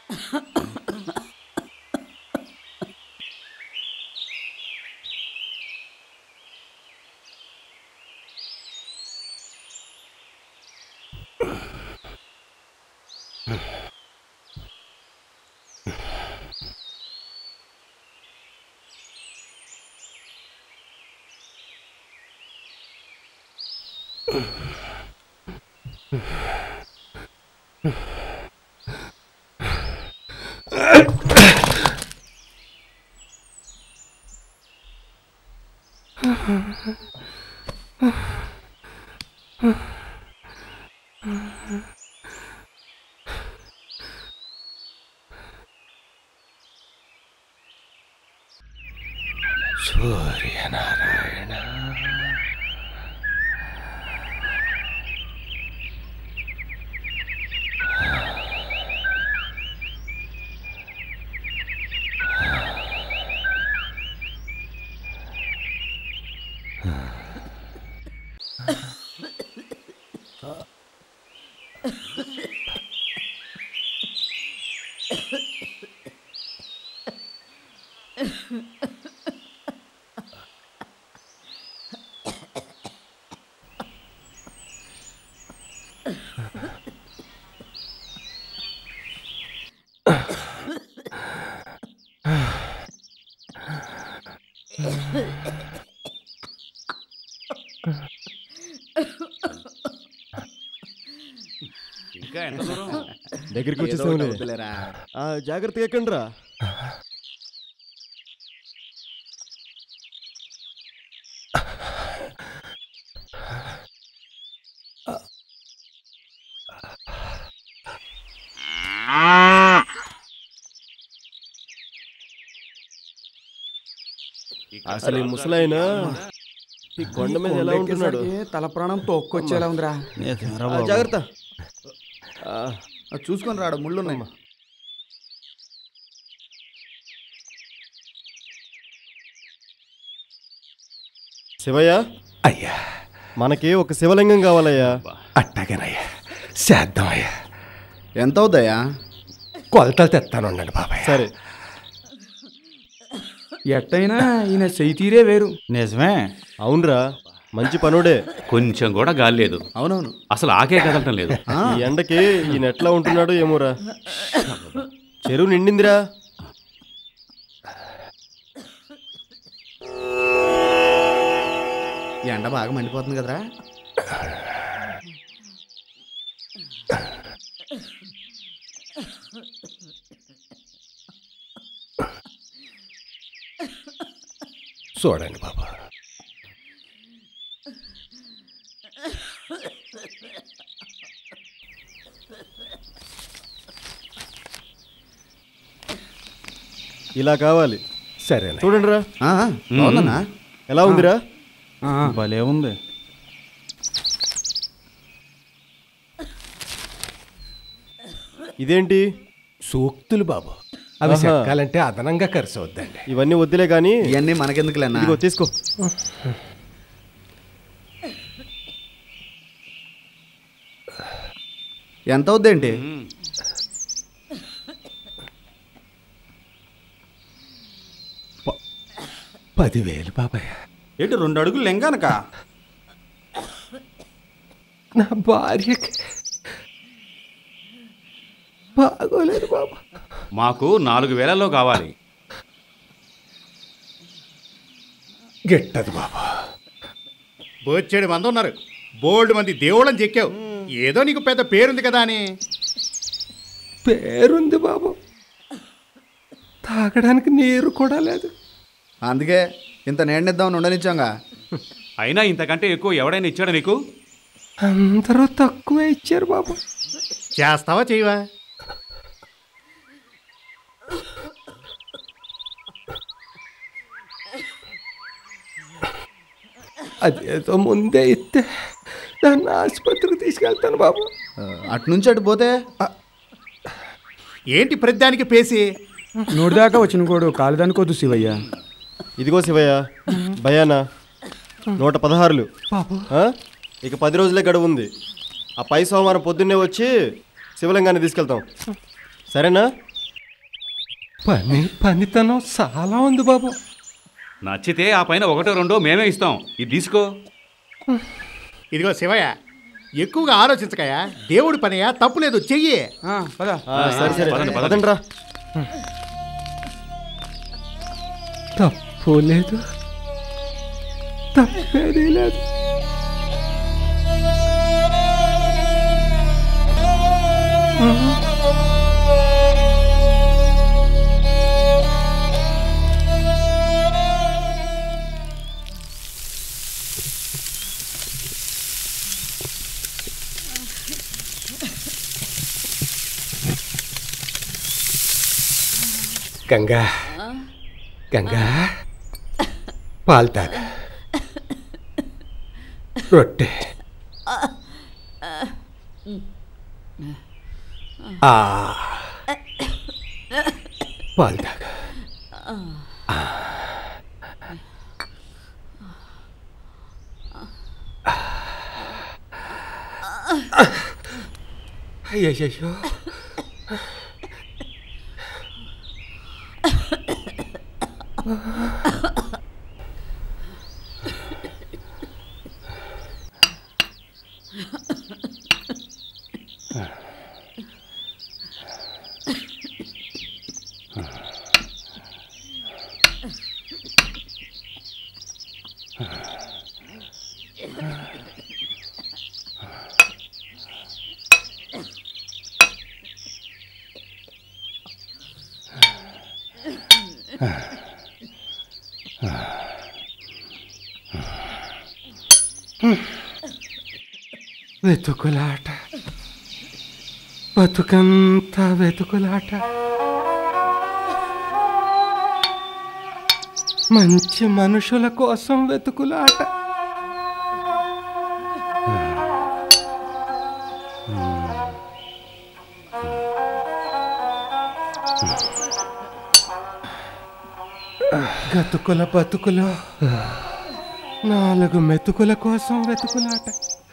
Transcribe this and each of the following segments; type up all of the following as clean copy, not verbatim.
సూర్యనారాయణ ఇంకా ఎంత దూరం? దగ్గరికి వచ్చేసాములే. జాగ్రత్తగా ఎక్కండి రా. అసలు ఈ ముసలాయన ఈ కొండ మీద ఎలా ఉంటున్నాడు? తల ప్రాణం తోక్కొచ్చేలా ఉందిరా. జాగ్రత్త, చూసుకొని రాడు, ముళ్ళున్నాయి. శివయ్య, అయ్యా మనకి ఒక శివలింగం కావాలయ్యా. అట్టాగేనయ్యా, చేద్దామయ్యా. ఎంత అవుతాయా? కొలతలు తెస్తాను ఉండండి బాబాయ్. సరే, ఎట్టయినా ఈయన చెయ్యి తీరే వేరు. నిజమే. అవునరా, మంచి పనుడే. కొంచెం కూడా గాలి లేదు. అవునవును, అసలు ఆకే కదలటం లేదు. ఈ ఎండకి ఈయన ఎట్లా ఉంటున్నాడు ఏమోరా. చెరువు నిండిందిరా. ఎండ బాగా మండిపోతుంది కదరా. చూడండి బాబా, ఇలా కావాలి. సరే చూడండి రా. అవునన్నా, ఎలా ఉందిరా? భలే ఉంది. ఇదేంటి? సూక్తులు బాబు, అవి చెక్కాలంటే అదనంగా ఖర్చు అవుద్దండి. ఇవన్నీ వద్దులే గాని ఇవన్నీ మనకెందుకులేనా? ఇదిగో తీసుకో. ఎంత అవుద్దేంటి? $10,000 బాబాయ్. ఏంటి 2 అడుగులు లెంగనక? నా భార్యకి బాగోలేదు బాబా. మాకు 4,000లో కావాలి. గిట్టదు బాబా. బోచ్చేడు మంది ఉన్నారు, బోల్డ్ మంది దేవుళ్ళని చెక్కావు. ఏదో నీకు పెద్ద పేరుంది కదా అని. పేరుంది బాబు, తాగడానికి నీరు కూడా లేదు. అందుకే ఇంత నేడిద్దామని ఉండనిచ్చాంగా. అయినా ఇంతకంటే ఎక్కువ ఎవడైనా ఇచ్చాడా నీకు? అందరూ తక్కువే ఇచ్చారు బాబు. చేస్తావా చేయవా? అదేదో ముందే ఇస్తే దాన్ని ఆసుపత్రికి తీసుకెళ్తాను బాబు. అటునుంచి అటు పోతే ఏంటి ప్రతిదానికి పేసి? నోటిదాకా వచ్చిన కోడు కాలుదానికొద్దు శివయ్య. ఇదిగో శివయ్య, భయానా 116. ఇక 10 రోజులే గడువు ఉంది. ఆ పై సోమవారం పొద్దున్నే వచ్చి శివలింగాన్ని తీసుకెళ్తాం, సరేనా? పనితనం చాలా ఉంది బాబు. నచ్చితే ఆ పైన ఒకటో రెండో మేమే ఇస్తాం. ఇది తీసుకో. ఇదిగో శివయ్య, ఎక్కువగా ఆలోచించకయా. దేవుడి పనియా, తప్పు లేదు, చెయ్యి. పద. సరే సరే పదండి, పదండి. పదండి రా. తప్పు లేదు, తప్పేది లేదు. గంగా, గంగా, పాలు తాగ, రొట్టె. పాలు తాగ. అయ్యో, వెతుకులాట, బతుకంతా వెతుకులాట. మంచి మనుషుల కోసం వెతుకులాట. గతుకుల బతుకులో 4 మెతుకుల కోసం వెతుకులాట.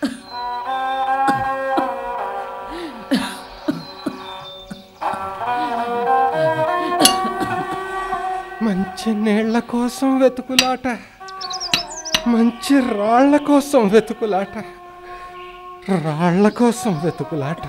మంచి నీళ్ల కోసం వెతుకులాట. మంచి రాళ్ల కోసం వెతుకులాట. రాళ్ల కోసం వెతుకులాట.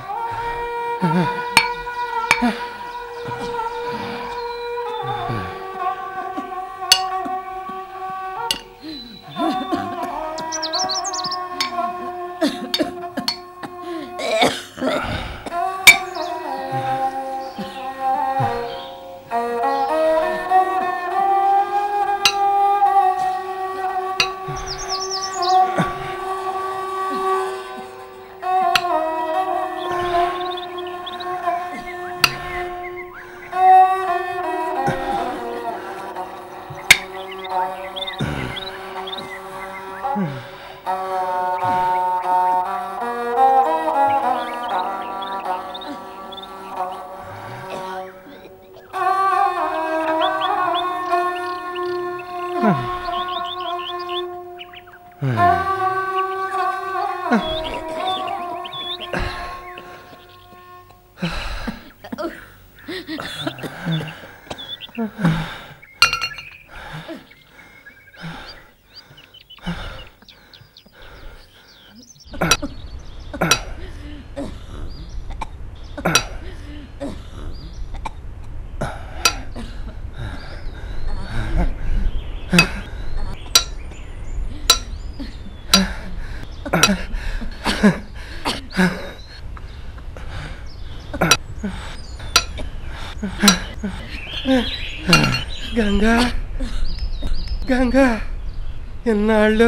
గంగా, గంగా, ఎన్నాళ్ళు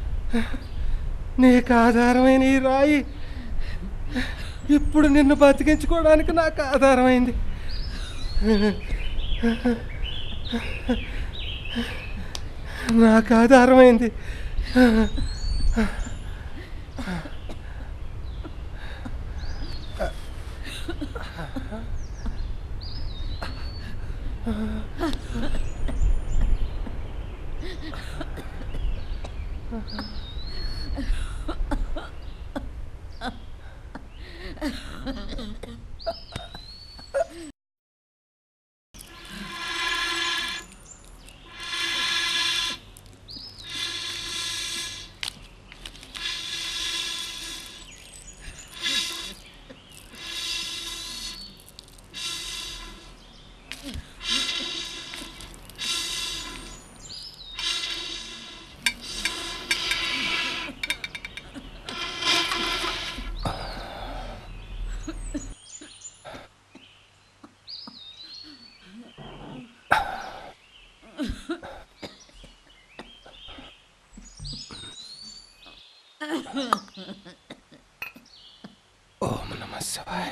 నీకు ఆధారమైన ఈ రాయి ఇప్పుడు నిన్ను బతికించుకోవడానికి నాకు ఆధారమైంది. నాకు ఆధారమైంది. ఓం నమః శివాయ.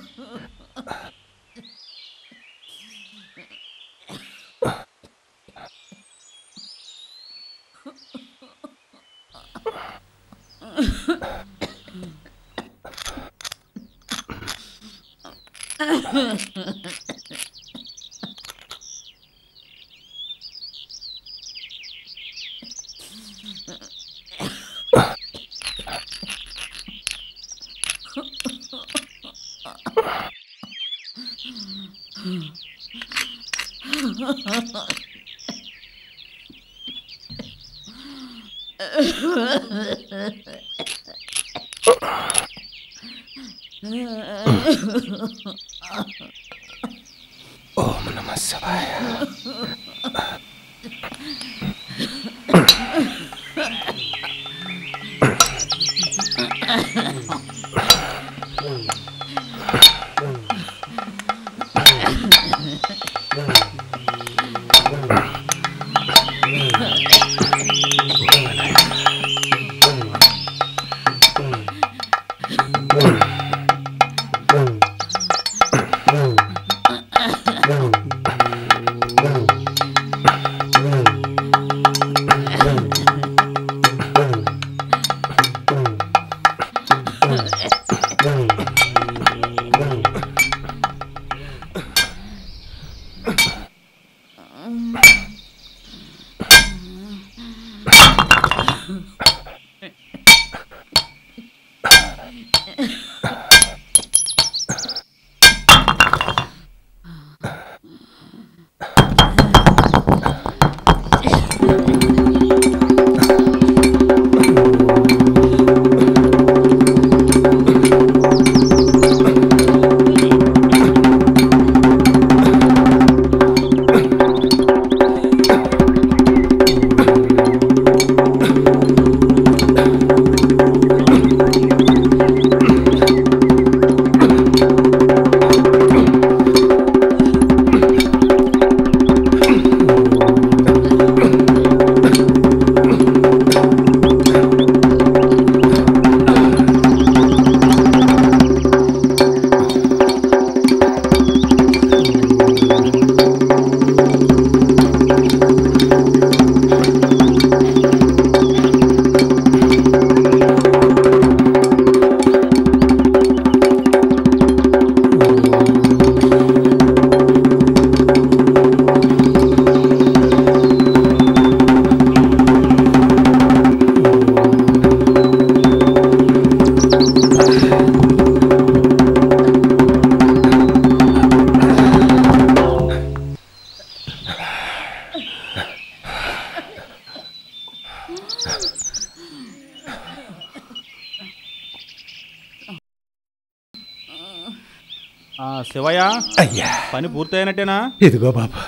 ఓం నమః శివాయ. శివయ్య, అయ్యా పని పూర్తయినట్టేనా? ఇదిగో బాబు.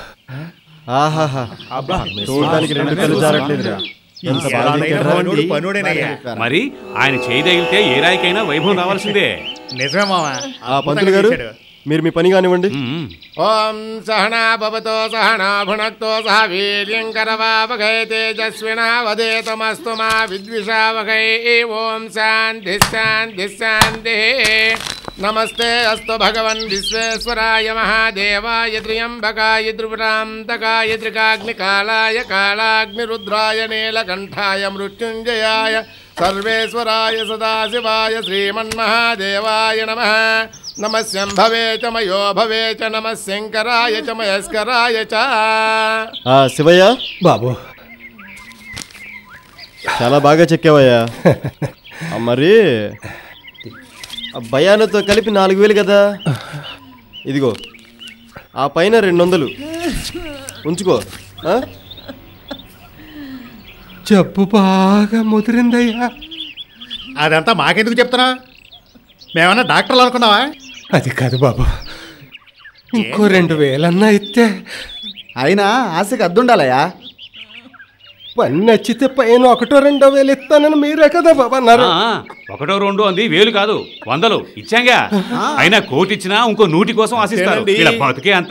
ఆహాహా, చూడడానికి రెండు కళ్ళు జారట్లేదురా. ఎంత బాగా చెప్పారా? పనుడు పనుడేనయ్యా. మరి ఆయన చేయి తగిలితే ఏ రాయికైనా వైభవం రావాల్సిందే. నిజమే మావా. ఆ పంతులు గారు, మీరు మీ పని కానివ్వండి. ఓం సహనా భవతో సహనా భునక్తో సహ వీర్యం కరవావహై తేజస్వినావధేతమస్తు మా విద్విషావహై. ఓం శాంతి శాంతి శాంతి. నమస్తే అస్తు భగవన్ విశ్వేశ్వరాయ మహాదేవాయ త్ర్యంబకాయ త్రిపురాంతకాయ త్రికాగ్నికాలాయ కాళాగ్నిరుద్రాయ నీలకంఠాయ మృత్యుంజయాయ సర్వేశ్వరాయ సదాశివాయ శ్రీమన్మహాదేవాయ నమః. నమః శంభవే చ మయో భవే చ నమః శంకరాయ చ మయస్కరాయ చ. శివయ్య బాబు, చాలా బాగా చెక్కావయ్యా. మరి భయానతో కలిపి 4000 కదా. ఇదిగో ఆ పైన 200 ఉంచుకో. జబ్బు బాగా ముదిరిందయ్యా. అదంతా మాకెందుకు చెప్తున్నా? మేమన్నా డాక్టర్లు అనుకున్నావా? అది కాదు బాబు, ఇంకో 2000 ఇస్తే అయినా ఆశకి అద్దుండాలయ్యా. పని నచ్చితే పైన 1-2 ఇస్తానని మీరే కదా బాబా అన్నారు. ఒకటో రెండో అంది 1000 కాదు 100 ఇచ్చాంగా. అయినా కోటి ఇచ్చినా ఇంకో 100 కోసం ఆశిస్తారు. ఇలా బతుకే అంత.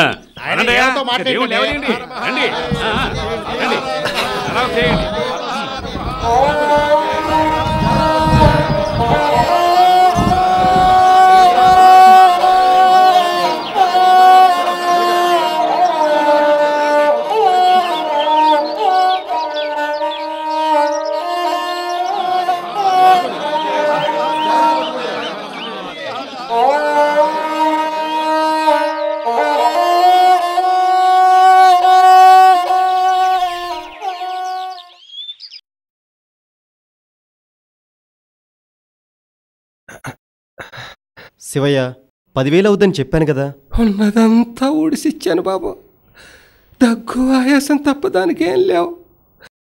శివయ్య 10,000 అవుద్దని చెప్పాను కదా. ఉన్నదంతా ఊడిసిచ్చాను బాబు. దగ్గు ఆయాసం తప్ప దానికేం లేవు.